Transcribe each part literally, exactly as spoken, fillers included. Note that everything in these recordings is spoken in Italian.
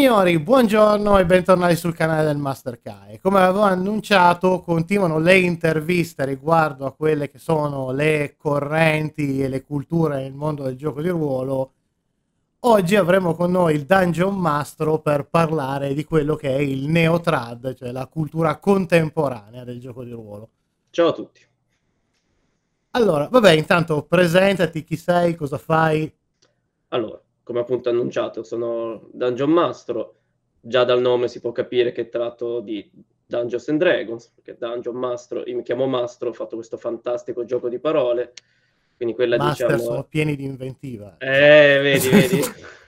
Signori, buongiorno e bentornati sul canale del Master Kai. Come avevo annunciato, continuano le interviste riguardo a quelle che sono le correnti e le culture nel mondo del gioco di ruolo. Oggi avremo con noi il Dungeon Mastro per parlare di quello che è il Neotrad, cioè la cultura contemporanea del gioco di ruolo. Ciao a tutti. Allora, vabbè, intanto presentati, chi sei, cosa fai? Allora, come appunto annunciato, sono Dungeon Mastro. Già dal nome si può capire che tratto di Dungeons and Dragons, perché Dungeon Mastro, io mi chiamo Mastro, ho fatto questo fantastico gioco di parole, quindi quella Master diciamo... sono pieni di inventiva. Eh, vedi, vedi.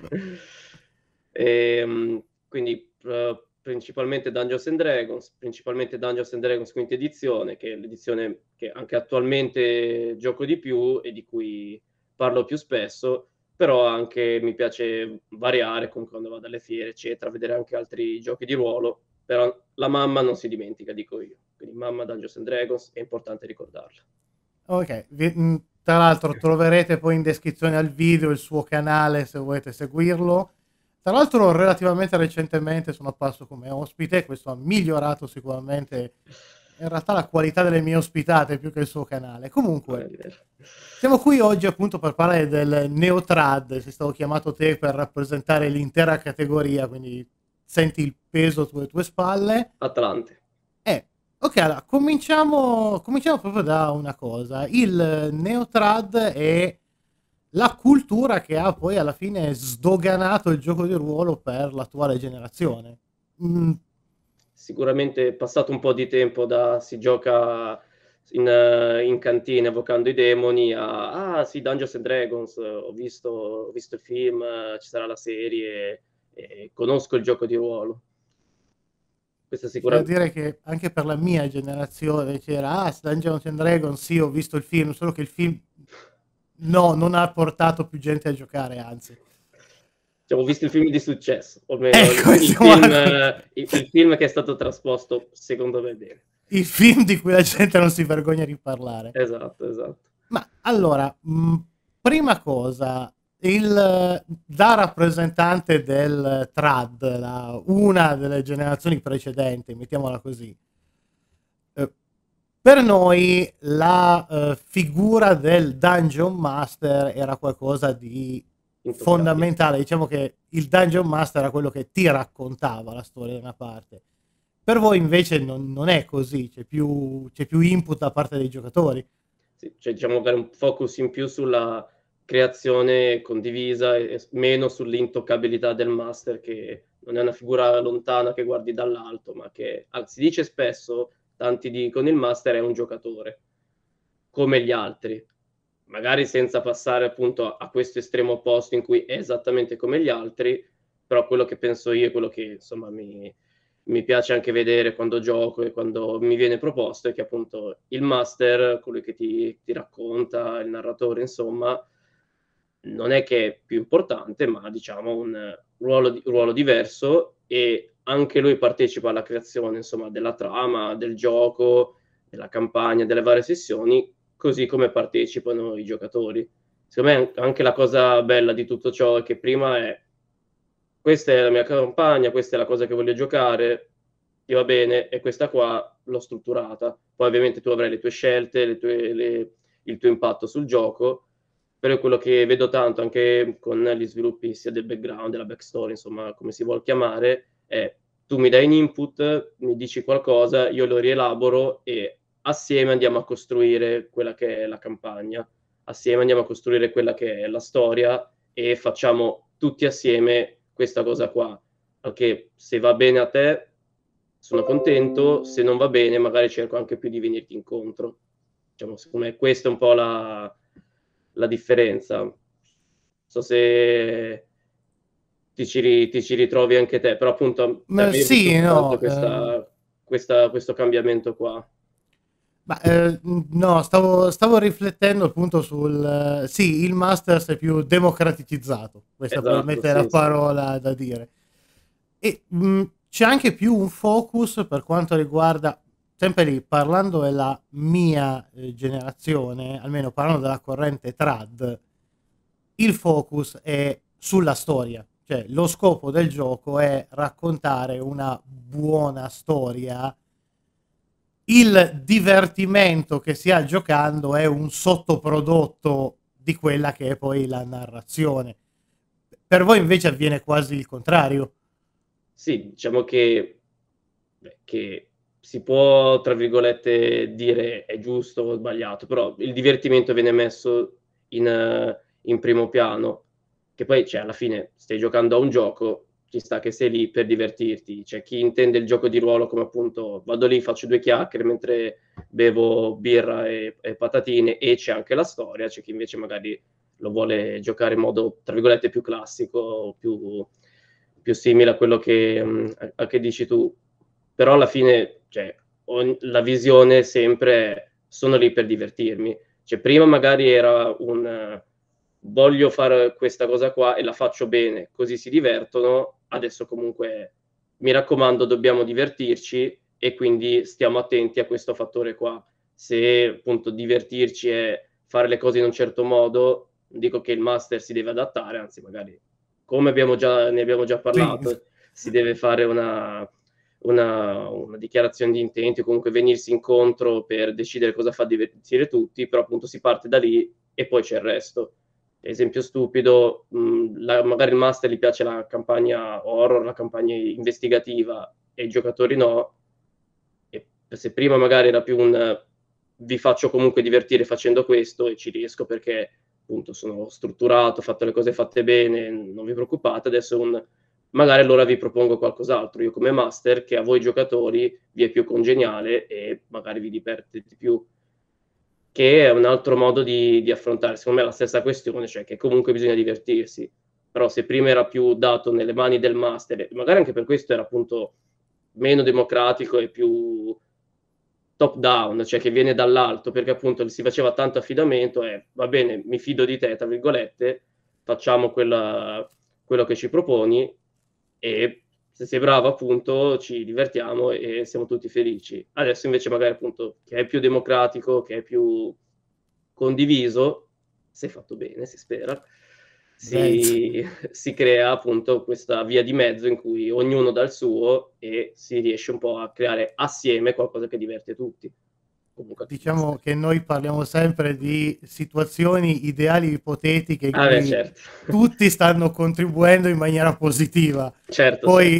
e, quindi uh, principalmente Dungeons and Dragons, principalmente Dungeons and Dragons quinta edizione, che è l'edizione che anche attualmente gioco di più e di cui parlo più spesso, però anche mi piace variare comunque quando vado alle fiere, eccetera, vedere anche altri giochi di ruolo, però la mamma non si dimentica, dico io. Quindi mamma Dungeons and Dragons è importante ricordarla. Ok, vi- mh, tra l'altro troverete poi in descrizione al video il suo canale se volete seguirlo. Tra l'altro relativamente recentemente sono apparso come ospite, questo ha migliorato sicuramente in realtà la qualità delle mie ospitate più che il suo canale. Non è Comunque, vero. siamo qui oggi appunto per parlare del Neotrad, sei stato chiamato te per rappresentare l'intera categoria, quindi senti il peso sulle tue spalle. Atlante. Eh, ok, allora cominciamo, cominciamo proprio da una cosa. Il Neotrad è la cultura che ha poi alla fine sdoganato il gioco di ruolo per l'attuale generazione. Mm, Sicuramente è passato un po' di tempo da si gioca in, eh, in cantina evocando i demoni a ah sì, Dungeons and Dragons, ho visto, ho visto il film, eh, ci sarà la serie, e conosco il gioco di ruolo. Questo c'è da sicuramente. dire che anche per la mia generazione c'era, ah, Dungeons and Dragons, sì, ho visto il film, solo che il film no, non ha portato più gente a giocare, anzi. Cioè, ho visto il film di successo, o almeno il, Ecco, il siamo film, a- eh, il, il film che è stato trasposto secondo me bene. il film di cui la gente non si vergogna di parlare. Esatto, esatto. Ma allora, mh, prima cosa, il, da rappresentante del trad, la- una delle generazioni precedenti, mettiamola così, eh, per noi la eh, figura del Dungeon Master era qualcosa di Intoccabile. fondamentale. Diciamo che il Dungeon Master era quello che ti raccontava la storia da una parte. Per voi invece non, non è così, c'è più, c'è più input da parte dei giocatori. Sì, cioè, diciamo avere un focus in più sulla creazione condivisa e e meno sull'intoccabilità del master, che non è una figura lontana che guardi dall'alto, ma che ah, si dice spesso, tanti dicono il master è un giocatore, come gli altri, magari senza passare appunto a, a questo estremo opposto in cui è esattamente come gli altri, però quello che penso io, quello che insomma mi, mi piace anche vedere quando gioco e quando mi viene proposto è che appunto il master, colui che ti, ti racconta, il narratore, insomma, non è che è più importante, ma diciamo un ruolo, di- ruolo diverso e anche lui partecipa alla creazione, insomma, della trama, del gioco, della campagna, delle varie sessioni, così come partecipano i giocatori. Secondo me anche la cosa bella di tutto ciò è che prima è questa è la mia campagna, questa è la cosa che voglio giocare, ti va bene, e questa qua l'ho strutturata. Poi ovviamente tu avrai le tue scelte, le tue, le, il tuo impatto sul gioco, però quello che vedo tanto anche con gli sviluppi sia del background, della backstory, insomma, come si vuol chiamare, è tu mi dai un input, mi dici qualcosa, io lo rielaboro e assieme andiamo a costruire quella che è la campagna, assieme andiamo a costruire quella che è la storia e facciamo tutti assieme questa cosa qua. Perché se va bene a te, sono contento, se non va bene, magari cerco anche più di venirti incontro. Diciamo, secondo me questa è un po' la, la differenza. Non so se ti ci, ri- ti ci ritrovi anche te, però appunto da Ma me ho visto sì, tanto no, eh, questa, questa- questo cambiamento qua. ma, eh, no, stavo, stavo riflettendo appunto sul... eh, sì, il Masters è più democraticizzato, questa Esatto, probabilmente è la sì, sì. parola da dire. E mh, c'è anche più un focus per quanto riguarda, sempre lì, parlando della mia eh, generazione, almeno parlando della corrente trad, il focus è sulla storia. Cioè, lo scopo del gioco è raccontare una buona storia. Il divertimento che si ha giocando è un sottoprodotto di quella che è poi la narrazione. Per voi invece avviene quasi il contrario. Sì, diciamo che, beh, che si può, tra virgolette, dire è giusto o sbagliato, però il divertimento viene messo in, eh, in primo piano, che poi, cioè, alla fine stai giocando a un gioco, ci sta che sei lì per divertirti. C'è chi intende il gioco di ruolo come appunto vado lì, faccio due chiacchiere mentre bevo birra e, e patatine e c'è anche la storia, c'è chi invece magari lo vuole giocare in modo, tra virgolette, più classico, più, più simile a quello che, mh, a, a che dici tu. Però alla fine, cioè, ogni, la visione sempre è, sono lì per divertirmi. Cioè, prima magari era un uh, voglio fare questa cosa qua e la faccio bene, così si divertono. Adesso comunque, mi raccomando, dobbiamo divertirci e quindi stiamo attenti a questo fattore qua. Se appunto divertirci è fare le cose in un certo modo, dico che il master si deve adattare, anzi magari, come abbiamo già, ne abbiamo già Sì. parlato, si deve fare una, una, una dichiarazione di intenti o comunque venirsi incontro per decidere cosa fa divertire tutti, però appunto si parte da lì e poi c'è il resto. Esempio stupido, mh, la, magari il master gli piace la campagna horror, la campagna investigativa e i giocatori no, e se prima magari era più un vi faccio comunque divertire facendo questo e ci riesco perché appunto sono strutturato, ho fatto le cose fatte bene, non vi preoccupate, adesso è un magari allora vi propongo qualcos'altro, io come master che a voi giocatori vi è più congeniale e magari vi divertite di più, che è un altro modo di, di affrontare, secondo me è la stessa questione, cioè che comunque bisogna divertirsi, però se prima era più dato nelle mani del master, magari anche per questo era appunto meno democratico e più top down, cioè che viene dall'alto, perché appunto si faceva tanto affidamento e va bene, mi fido di te, tra virgolette, facciamo quella, quello che ci proponi e se sei bravo appunto ci divertiamo e siamo tutti felici. Adesso invece magari appunto che è più democratico, che è più condiviso, se fatto bene, si spera, Beh, si, si crea appunto questa via di mezzo in cui ognuno dà il suo e si riesce un po' a creare assieme qualcosa che diverte tutti. Comunque anche il diciamo master. che noi parliamo sempre di situazioni ideali ipotetiche in Ah beh, cui certo. tutti stanno contribuendo in maniera positiva. Certo, certo. Poi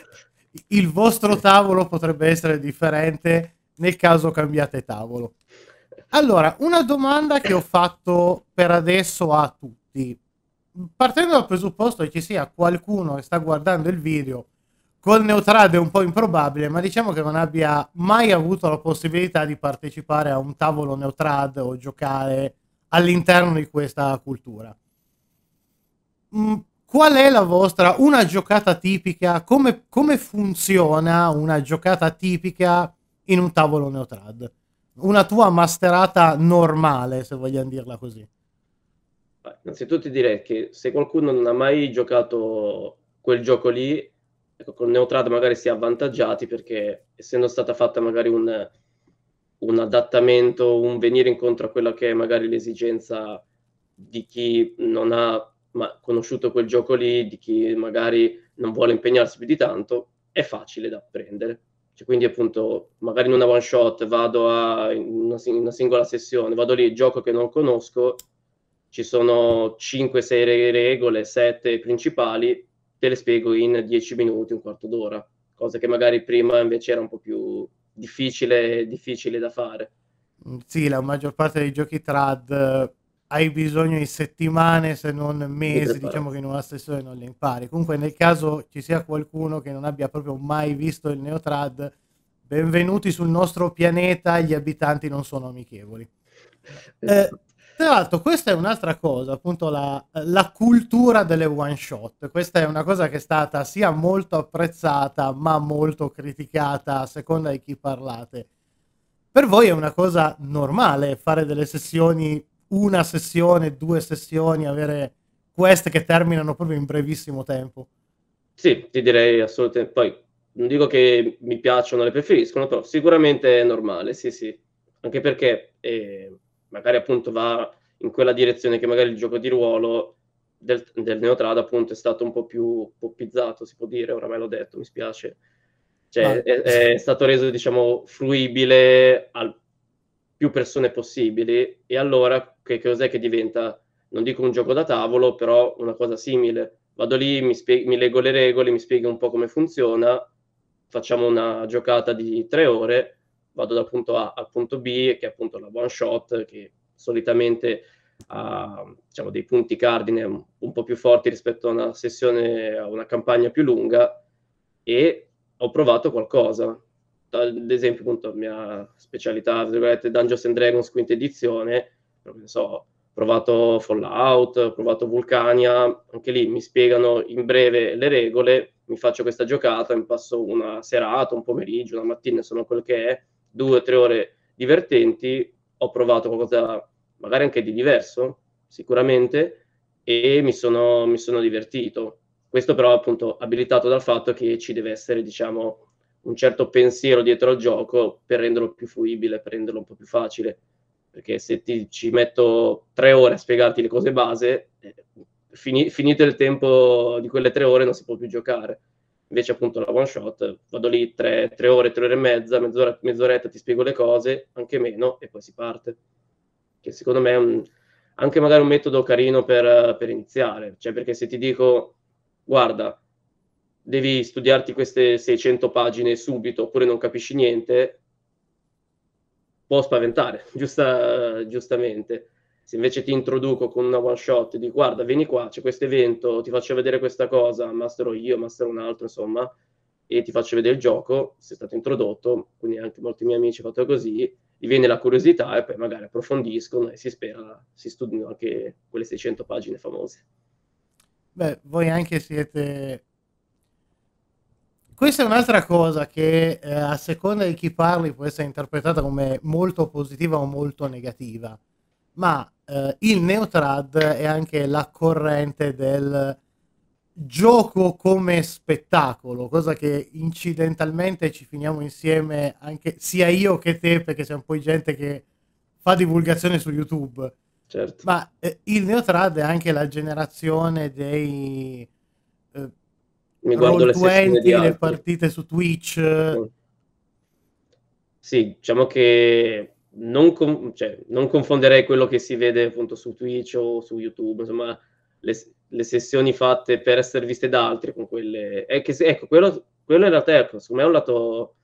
il vostro tavolo potrebbe essere differente nel caso cambiate tavolo. Allora, una domanda che ho fatto per adesso a tutti. Partendo dal presupposto che ci sia qualcuno che sta guardando il video, col Neutrad è un po' improbabile, ma diciamo che non abbia mai avuto la possibilità di partecipare a un tavolo Neutrad o giocare all'interno di questa cultura. Mm, qual è la vostra, una giocata tipica, come, come funziona una giocata tipica in un tavolo Neutrad? Una tua masterata normale, se vogliamo dirla così. Beh, innanzitutto direi che se qualcuno non ha mai giocato quel gioco lì, ecco, con Neutrad magari si è avvantaggiati perché essendo stata fatta magari un, un adattamento, un venire incontro a quella che è magari l'esigenza di chi non ha ma, conosciuto quel gioco lì, di chi magari non vuole impegnarsi più di tanto, è facile da apprendere. Cioè, quindi appunto magari in una one shot vado a in una, in una singola sessione, vado lì, gioco che non conosco, ci sono cinque sei regole, sette principali, te le spiego in dieci minuti, un quarto d'ora, cosa che magari prima invece era un po' più difficile, difficile da fare. Mm, sì, la maggior parte dei giochi trad eh, hai bisogno di settimane, se non Di mesi, diciamo che preparazione. in una sessione non le impari. Comunque, nel caso ci sia qualcuno che non abbia proprio mai visto il Neotrad, benvenuti sul nostro pianeta, gli abitanti non sono amichevoli. Eh, Esatto. tra l'altro, questa è un'altra cosa, appunto la, la cultura delle one shot. Questa è una cosa che è stata sia molto apprezzata, ma molto criticata a seconda di chi parlate. Per voi è una cosa normale fare delle sessioni, una sessione, due sessioni, avere quest che terminano proprio in brevissimo tempo. Sì, ti direi assolutamente. Poi non dico che mi piacciono, le preferiscono, però sicuramente è normale, sì, sì. Anche perché eh, magari appunto va in quella direzione che magari il gioco di ruolo del, del Neotrad appunto è stato un po' più poppizzato, si può dire, oramai l'ho detto, mi spiace. Cioè, è, è stato reso, diciamo, fruibile a più persone possibili, e allora che cos'è che diventa? Non dico un gioco da tavolo, però una cosa simile. Vado lì, mi, spie- mi leggo le regole, mi spieghi un po' come funziona, facciamo una giocata di tre ore, vado dal punto A al punto B, che è appunto la one shot, che solitamente ha, diciamo, dei punti cardine un, un po' più forti rispetto a una sessione, a una campagna più lunga, e ho provato qualcosa. Ad esempio, appunto, la mia specialità, Dungeons and Dragons quinta edizione, non so, ho provato Fallout, ho provato Vulcania, anche lì mi spiegano in breve le regole, mi faccio questa giocata, mi passo una serata, un pomeriggio, una mattina, insomma quel che è, due o tre ore divertenti, ho provato qualcosa magari anche di diverso, sicuramente, e mi sono, mi sono divertito. Questo però appunto abilitato dal fatto che ci deve essere, diciamo, un certo pensiero dietro al gioco per renderlo più fruibile, per renderlo un po' più facile. Perché se ti, ci metto tre ore a spiegarti le cose base, eh, fini, finito il tempo di quelle tre ore non si può più giocare. Invece appunto la one shot, vado lì tre, tre ore, tre ore e mezza, mezz'ora, mezz'oretta ti spiego le cose, anche meno, e poi si parte. Che secondo me è un, anche magari un metodo carino per, per iniziare. Cioè, perché se ti dico, guarda, devi studiarti queste seicento pagine subito oppure non capisci niente, può spaventare, giusta, giustamente. Se invece ti introduco con una one shot, di guarda, vieni qua, c'è questo evento, ti faccio vedere questa cosa, mastero io, mastero un altro, insomma, e ti faccio vedere il gioco, sei stato introdotto, quindi anche molti miei amici hanno fatto così, gli viene la curiosità e poi magari approfondiscono e si spera si studino anche quelle seicento pagine famose. Beh, voi anche siete... Questa è un'altra cosa che eh, a seconda di chi parli può essere interpretata come molto positiva o molto negativa, ma eh, il Neotrad è anche la corrente del gioco come spettacolo, cosa che incidentalmente ci finiamo insieme anche sia io che te, perché siamo poi gente che fa divulgazione su YouTube. Certo. Ma eh, il Neotrad è anche la generazione dei eh, Mi guardo roll le sessioni di venti, le altri. partite su Twitch. Mm. Sì, diciamo che non, con- cioè, non confonderei quello che si vede appunto su Twitch o su YouTube, insomma, le, le sessioni fatte per essere viste da altri con quelle... È che, se- ecco, quello, quello in realtà, ecco, secondo me è un lato...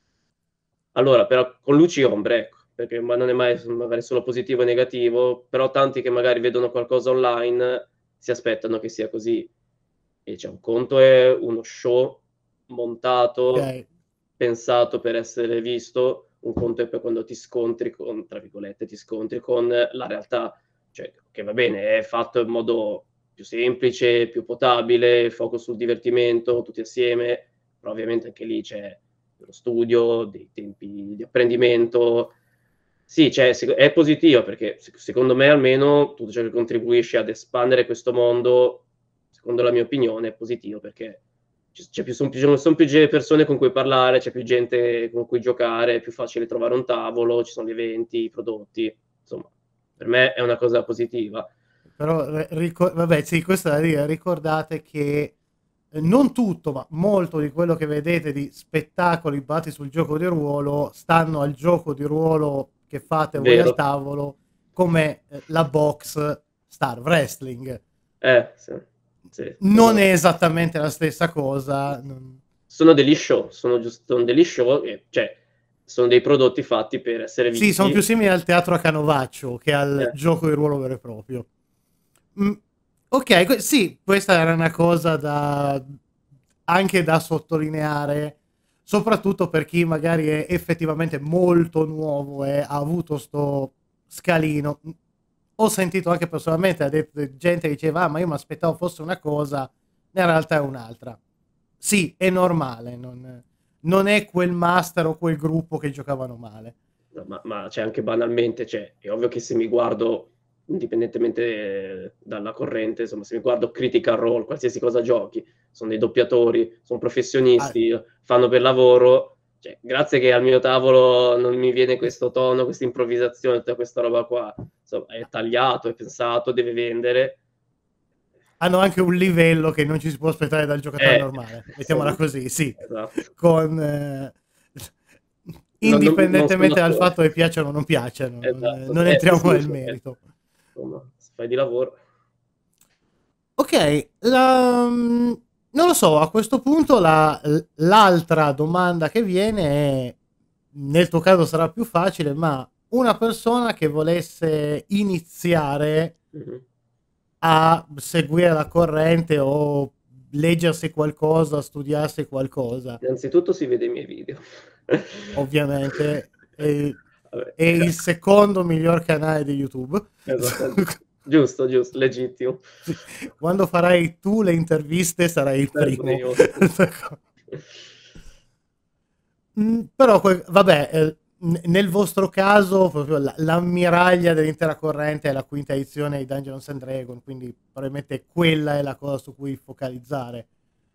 Allora, però con luci e ombre, ecco, perché ma non è mai magari solo positivo e negativo, però tanti che magari vedono qualcosa online si aspettano che sia così. E c'è un conto è uno show montato, Ok, pensato per essere visto, un conto è poi quando ti scontri con, tra virgolette, ti scontri con la realtà, cioè che va bene, è fatto in modo più semplice, più potabile, focus sul divertimento, tutti assieme, però ovviamente anche lì c'è lo studio, dei tempi di apprendimento. Sì, cioè, è positivo perché secondo me almeno tutto ciò che contribuisce ad espandere questo mondo, secondo la mia opinione, è positivo perché c'è più, sono, più, sono più persone con cui parlare, c'è più gente con cui giocare, è più facile trovare un tavolo, ci sono gli eventi, i prodotti, insomma, per me è una cosa positiva. però ricor- vabbè, sì, questo è da dire, ricordate che eh, non tutto, ma molto di quello che vedete di spettacoli basati sul gioco di ruolo stanno al gioco di ruolo che fate voi al Vero? tavolo, come eh, la box Star Wrestling. Eh, sì, sì, Non esatto. è esattamente la stessa cosa. non- Sono degli show, sono giusto sono degli show, e, cioè, sono dei prodotti fatti per essere Sì, sono più visti. simili al teatro a canovaccio che al Eh, gioco di ruolo vero e proprio. Mm, ok, que- sì, questa era una cosa da anche da sottolineare, soprattutto per chi magari è effettivamente molto nuovo e ha avuto sto scalino. Ho sentito anche personalmente, ha detto gente che diceva, ah, ma io mi aspettavo fosse una cosa, in realtà è un'altra. Sì, è normale, non, non è quel master o quel gruppo che giocavano male. no, ma, ma c'è anche banalmente, cioè, è ovvio che se mi guardo, indipendentemente eh, dalla corrente, insomma, se mi guardo Critical Role, qualsiasi cosa giochi, sono dei doppiatori, sono Ah, professionisti, fanno per lavoro, cioè, grazie che al mio tavolo non mi viene questo tono, questa improvvisazione, tutta questa roba qua, insomma, è tagliato, è pensato, deve vendere. hanno anche un livello che non ci si può aspettare dal giocatore Eh, normale, mettiamola così, sì, esatto. con, eh, Non, non, non sono indipendentemente dal fatto d'accordo. che piacciono o non piacciono, non, Esatto. non Eh, sì, entriamo sì, nel cioè, merito. insomma, se fai di lavoro. Ok, la- mm, non lo so, a questo punto la- l'altra domanda che viene è, nel tuo caso sarà più facile, ma una persona che volesse iniziare Mhm. a seguire la corrente o leggersi qualcosa, studiarsi qualcosa, Innanzitutto si vede i miei video. ovviamente è, Vabbè. è il secondo miglior canale di YouTube. Esatto. Giusto, giusto, legittimo. Sì, quando farai tu le interviste sarai il Per il primo. primo, sì. Mm, però, que- vabbè, eh, n- nel vostro caso, proprio la- l'ammiraglia dell'intera corrente è la quinta edizione di Dungeons and Dragons, quindi probabilmente quella è la cosa su cui focalizzare.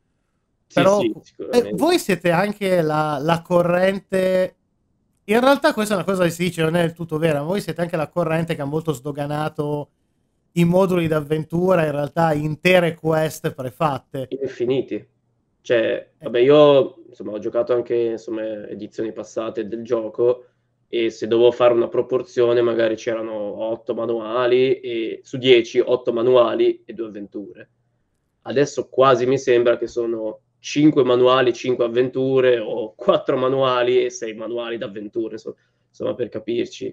Sì, Però sì, eh, sicuramente. voi siete anche la, la corrente. In realtà, questa è una cosa che si dice, non è del tutto vera. Ma voi siete anche la corrente che ha molto sdoganato i moduli d'avventura, in realtà intere quest prefatte. Infiniti. Cioè, Eh, vabbè, io insomma ho giocato anche insomma edizioni passate del gioco e se dovevo fare una proporzione magari c'erano otto manuali e su dieci, otto manuali e due avventure. Adesso quasi mi sembra che sono cinque manuali, cinque avventure o quattro manuali e sei manuali d'avventure, so- insomma per capirci.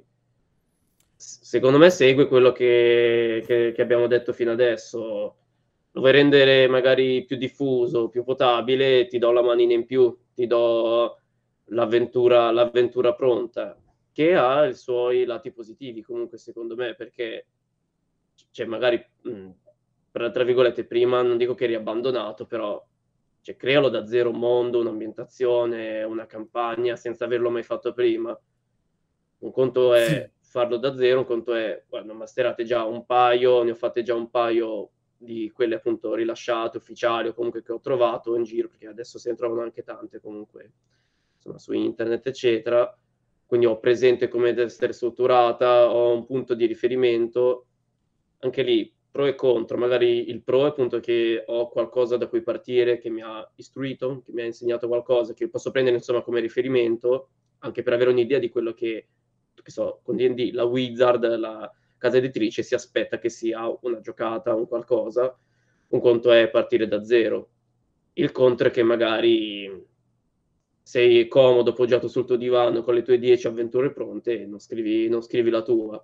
S- Secondo me segue quello che, che- che abbiamo detto fino adesso. Lo vuoi rendere magari più diffuso, più potabile, ti do la manina in più, ti do l'avventura, l'avventura pronta, che ha i suoi lati positivi comunque secondo me, perché cioè, magari, mh, tra, tra virgolette, prima non dico che eri abbandonato, però cioè, crealo da zero un mondo, un'ambientazione, una campagna senza averlo mai fatto prima. Un conto sì, è farlo da zero, un conto è, guarda, ne ho masterate già un paio, ne ho fatte già un paio di quelle appunto rilasciate, ufficiali o comunque che ho trovato in giro, perché adesso se ne trovano anche tante comunque, insomma, su internet, eccetera. Quindi ho presente come deve essere strutturata, ho un punto di riferimento, anche lì pro e contro. Magari il pro è appunto che ho qualcosa da cui partire, che mi ha istruito, che mi ha insegnato qualcosa, che posso prendere insomma come riferimento, anche per avere un'idea di quello che, che so, con D and D, la Wizard, la casa editrice si aspetta che sia una giocata, un qualcosa. Un conto è partire da zero. Il contro è che magari sei comodo, appoggiato sul tuo divano con le tue dieci avventure pronte e non scrivi, non scrivi la tua.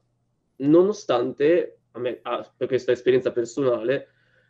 Nonostante, a me, ah, per questa esperienza personale,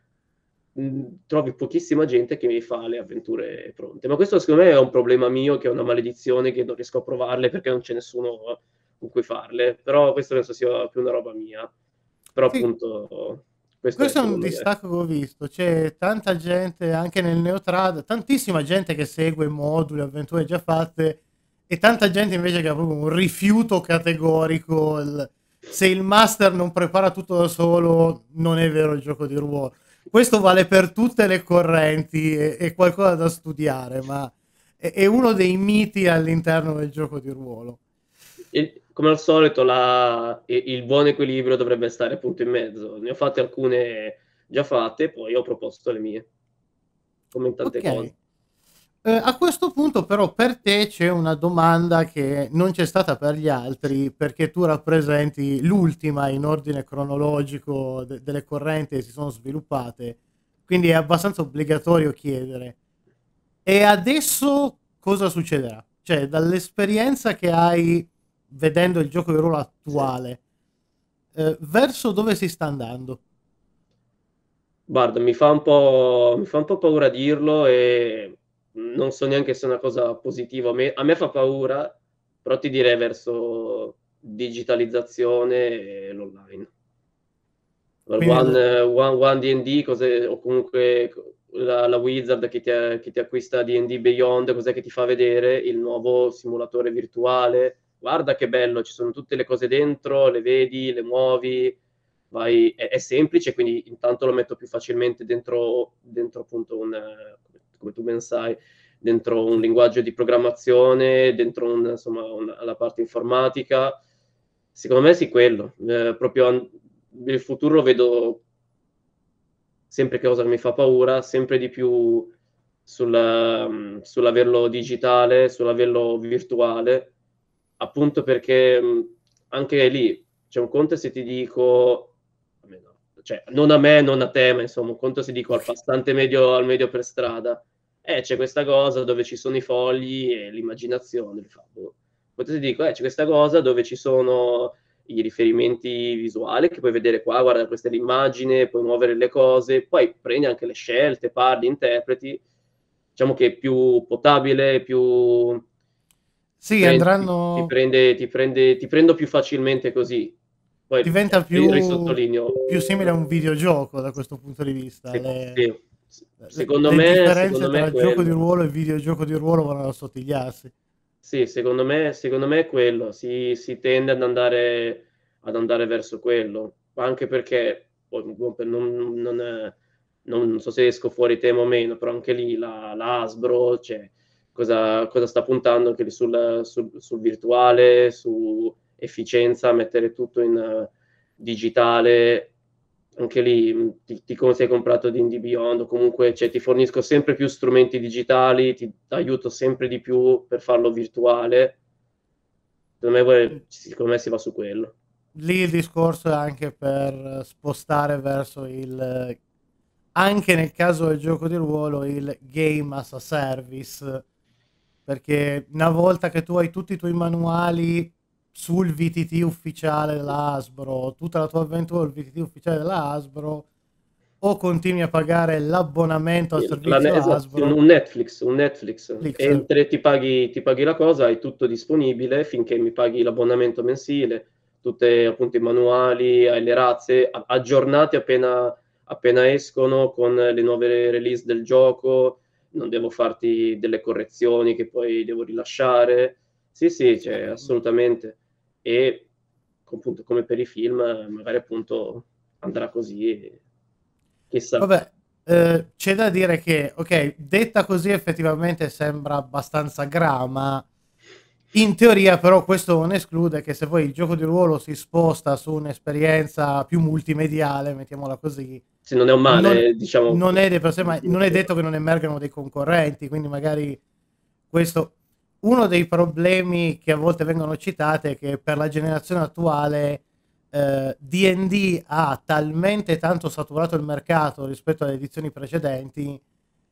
mh, trovi pochissima gente che mi fa le avventure pronte. Ma questo secondo me è un problema mio, che è una maledizione, che non riesco a provarle perché non c'è nessuno con cui farle. Però questo penso sia più una roba mia. Però sì, appunto, questo è questo è un secondo me. distacco che ho visto. C'è tanta gente anche nel Neotrad, tantissima gente che segue moduli, avventure già fatte, e tanta gente invece che ha proprio un rifiuto categorico. il- Se il master non prepara tutto da solo, non è vero il gioco di ruolo. Questo vale per tutte le correnti, è, è qualcosa da studiare, ma è, è uno dei miti all'interno del gioco di ruolo. Il- come al solito, la- il buon equilibrio dovrebbe stare appunto in mezzo. Ne ho fatte alcune già fatte, poi ho proposto le mie, come in tante Ok. cose. Eh, a questo punto però per te c'è una domanda che non c'è stata per gli altri, perché tu rappresenti l'ultima in ordine cronologico de- delle correnti che si sono sviluppate, quindi è abbastanza obbligatorio chiedere. E adesso cosa succederà? Cioè, dall'esperienza che hai vedendo il gioco di ruolo Sì. attuale, eh, verso dove si sta andando? Guarda, mi fa un po', mi fa un po' paura dirlo e non so neanche se è una cosa positiva. A me, a me fa paura, però ti direi verso digitalizzazione e l'online. Il Quindi, One, l- eh, One, One D and D, cos'è- o comunque la, la Wizard che ti, che ti acquista D and D Beyond, cos'è che ti fa vedere? Il nuovo simulatore virtuale. Guarda che bello, ci sono tutte le cose dentro, le vedi, le muovi, vai, è, è semplice, quindi intanto lo metto più facilmente dentro, dentro appunto un, eh, come tu ben sai, dentro un sì. linguaggio di programmazione, dentro un, insomma, una, la parte informatica. Secondo me sì, quello. Eh, proprio an- il futuro lo vedo sempre che cosa mi fa paura, sempre di più sul, mhmm, sull'averlo digitale, sull'averlo virtuale, appunto perché, mhmm, anche lì, cioè un conto è se ti dico a me no, cioè non a me, non a te, ma insomma un conto se dico al passante medio al medio per strada: "Eh, c'è questa cosa dove ci sono i fogli e l'immaginazione", lui fa: "Boh". Conto se dico: "Eh, c'è questa cosa dove ci sono i riferimenti visuali che puoi vedere qua, guarda questa è l'immagine, puoi muovere le cose, poi prendi anche le scelte, parli, interpreti". Diciamo che è più potabile, più ti Sì, prend ti ti andranno prende ti prende ti prendo più facilmente così. Poi, diventa ri più risottolineo più simile a un videogioco da questo punto di vista. se Le sì, s le secondo le me differenze secondo me è tra gioco di quello. ruolo e videogioco di ruolo vanno ad assottigliarsi. Sì, secondo me secondo me è quello. Si si tende ad andare ad andare verso quello. Anche perché poi boh, per non non non so se esco fuori tema o meno, però anche lì la la Hasbro, cioè cosa cosa sta puntando anche lì sul sul sul virtuale, su efficienza, mettere tutto in digitale. Anche lì, mhmm, ti ti come sei comprato D and D Beyond o comunque, cioè ti fornisco sempre più strumenti digitali, ti aiuto sempre di più per farlo virtuale. Secondo me Mh. vuole secondo me si va su quello. Lì il discorso è anche per spostare verso il anche nel caso del gioco di ruolo, il game as a service, perché una volta che tu hai tutti i tuoi manuali sul V T T ufficiale della Hasbro, tutta la tua avventura sul V T T ufficiale della Hasbro, o continui a pagare l'abbonamento al Il la ne servizio esatto, sì, un Hasbro, un Netflix un Netflix. Netflix, Entri, ti paghi ti paghi la cosa, hai tutto disponibile finché mi paghi l'abbonamento mensile, tutte appunto i manuali, hai le razze a aggiornati appena appena escono con le nuove release del gioco, non devo farti delle correzioni che poi devo rilasciare. Sì, sì, cioè eh, assolutamente. E appunto come per i film, magari appunto andrà così e chissà. vabbè, eh, c'è da dire che, ok, detta così effettivamente sembra abbastanza grama. In teoria, però, questo non esclude che se poi il gioco di ruolo si sposta su un'esperienza più multimediale, mettiamola così, Se non è un non, male, diciamo, non è, di per sé, ma non è aggiuntivo. detto che non emergano dei concorrenti, quindi magari questo. Uno dei problemi che a volte vengono citati è che per la generazione attuale eh, D and D ha talmente tanto saturato il mercato rispetto alle edizioni precedenti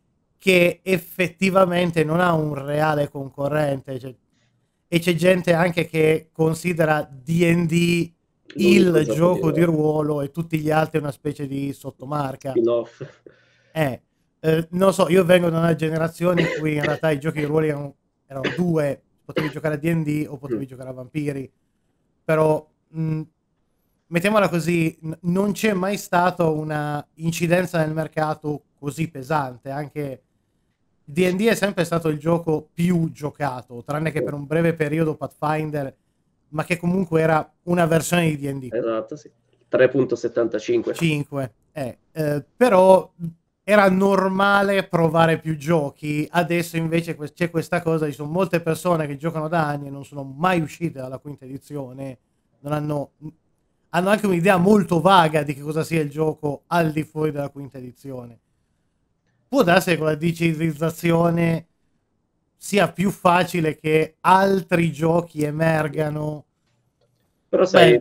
che effettivamente non ha un reale concorrente, cioè, e c'è gente anche che considera D and D L'unico il gioco di gioco di ruolo, ruolo e tutti gli altri una specie di sottomarca. spin-off. Eh, eh, non so, io vengo da una generazione in cui in realtà i giochi di ruolo erano, erano due, potevi giocare a D and D o Mh. potevi giocare a vampiri, però mh, mettiamola così, n- non c'è mai stata una incidenza nel mercato così pesante, anche D and D è sempre stato il gioco più giocato, tranne che Sì, per un breve periodo Pathfinder, ma che comunque era una versione di D and D. esatto, sì. tre virgola settantacinque. cinque, eh, eh, però era normale provare più giochi. Adesso invece que- c'è questa cosa, ci sono molte persone che giocano da anni e non sono mai uscite dalla quinta edizione, non hanno, hanno anche un'idea molto vaga di che cosa sia il gioco al di fuori della quinta edizione. Può darsi che con la digitalizzazione sia più facile che altri giochi emergano. Però sai, Beh,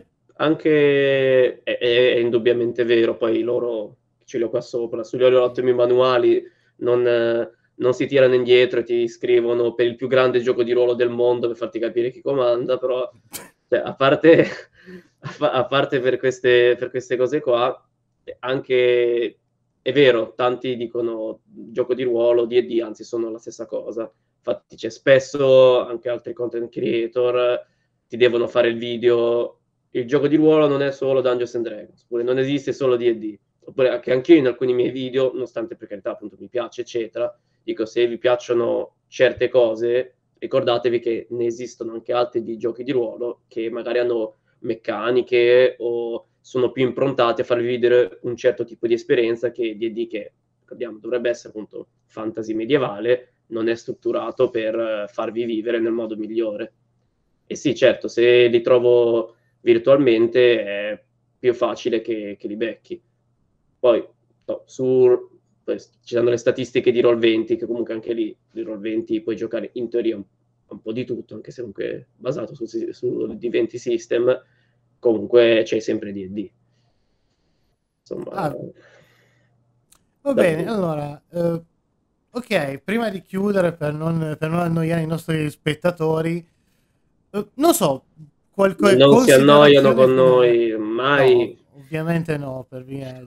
anche è è è indubbiamente vero, poi loro ce li ho qua sopra, sugli loro ottimi manuali non non si tirano indietro e ti scrivono per il più grande gioco di ruolo del mondo per farti capire chi comanda, però cioè a parte a pa a parte per queste per queste cose qua, e anche è vero, tanti dicono gioco di ruolo, D and D, anzi sono la stessa cosa. Infatti c'è spesso anche altri content creator ti devono fare il video, il gioco di ruolo non è solo Dungeons and Dragons, oppure non esiste solo D and D, oppure anche anch'io in alcuni miei video, nonostante per carità appunto mi piace eccetera, dico se vi piacciono certe cose, ricordatevi che ne esistono anche altri di giochi di ruolo che magari hanno meccaniche o sono più improntati a farvi vivere un certo tipo di esperienza che D and D, che ricordiamo dovrebbe essere appunto fantasy medievale, non è strutturato per farvi vivere nel modo migliore. E sì, certo, se li trovo virtualmente è più facile che che li becchi. Poi no, su ci danno le statistiche di Roll venti, che comunque anche lì di Roll venti puoi giocare in teoria un, un po' di tutto, anche se comunque è basato su, su D venti System, comunque c'è sempre D and D. Insomma, ah, va bene, allora eh, ok, prima di chiudere, per non, per non annoiare i nostri spettatori, eh, non so, qualche non si annoiano con finale? noi mai. No, ovviamente no, per via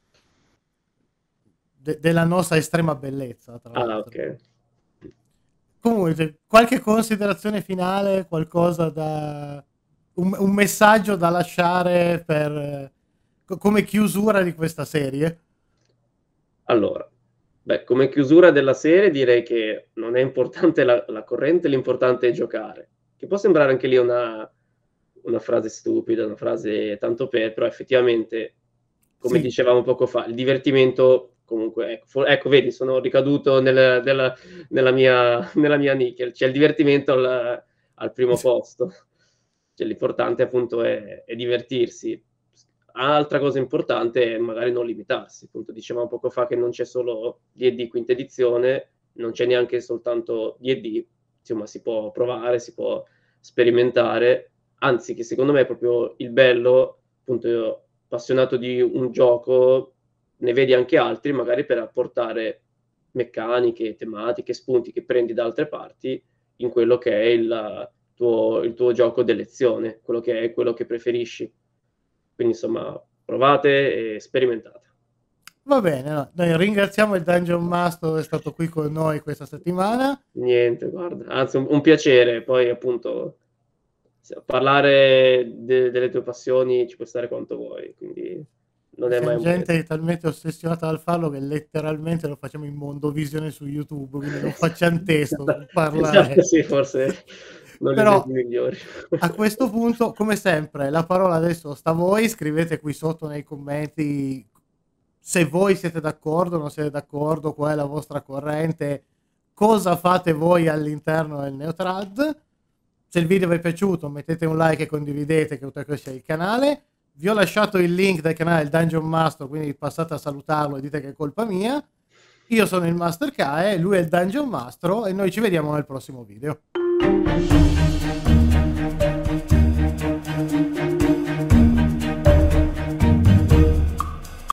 de- della nostra estrema bellezza, tra Ah, l'altro. ok. Comunque, qualche considerazione finale, qualcosa da... un, un messaggio da lasciare per co- come chiusura di questa serie? Allora, beh, come chiusura della serie direi che non è importante la, la corrente, l'importante è giocare. Che può sembrare anche lì una, una frase stupida, una frase tanto per, però effettivamente, come Sì. dicevamo poco fa, il divertimento comunque, ecco, for- ecco vedi, sono ricaduto nel, nella, nella, mia, nella mia nickel, c'è il divertimento al, al primo posto. Cioè, l'importante appunto è, è divertirsi. Altra cosa importante è magari non limitarsi. Appunto, dicevamo poco fa che non c'è solo D and D quinta edizione, non c'è neanche soltanto D and D, insomma si può provare, si può sperimentare, anzi che secondo me è proprio il bello, appunto io appassionato di un gioco, ne vedi anche altri magari per apportare meccaniche, tematiche, spunti che prendi da altre parti in quello che è il tuo, il tuo gioco d'elezione, quello che è quello che preferisci. Quindi insomma, provate e sperimentate. Va bene, no, noi ringraziamo il Dungeon Master che è stato qui con noi questa settimana. Niente, guarda, anzi un, un piacere, poi appunto parlare de- delle tue passioni ci puoi stare quanto vuoi, quindi non è mai Siamo un peso. gente talmente ossessionata dal farlo che letteralmente lo facciamo in mondovisione su YouTube, quindi non facciamo testo parlare. Esatto, sì, forse non Però esempi migliori. a questo punto, come sempre, la parola adesso sta a voi, scrivete qui sotto nei commenti se voi siete d'accordo, non siete d'accordo, qual è la vostra corrente, cosa fate voi all'interno del Neotrad. Se il video vi è piaciuto mettete un like e condividete, che oltre a crescere il canale. Vi ho lasciato il link del canale del Dungeon Master, quindi passate a salutarlo e dite che è colpa mia. Io sono il Master Kae, lui è il Dungeon Master e noi ci vediamo nel prossimo video.